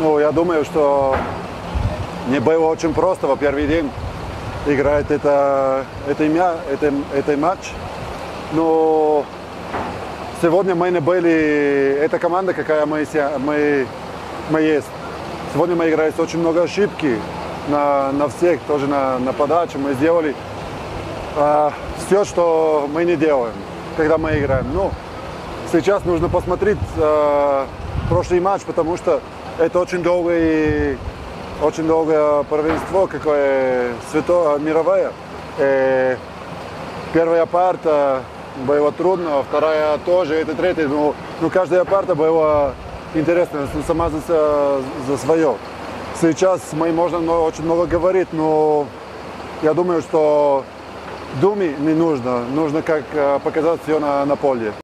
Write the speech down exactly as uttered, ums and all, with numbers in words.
Ну, я думаю, что не было очень просто во первый день играть это, это, имя, это, это матч. Но сегодня мы не были, эта команда, какая мы, мы, мы есть. Сегодня мы играли очень много ошибки на, на всех, тоже на, на подаче. Мы сделали а, все, что мы не делаем, когда мы играем. Ну, сейчас нужно посмотреть а, прошлый матч, потому что это очень долгое, очень долгое первенство, какое святое, мировое. И первая парта была трудно, вторая тоже, это третья. Ну, ну каждая парта была интересная, сама за, за свое. Сейчас мы можем очень много говорить, но я думаю, что думать не нужно. Нужно как показать все на, на поле.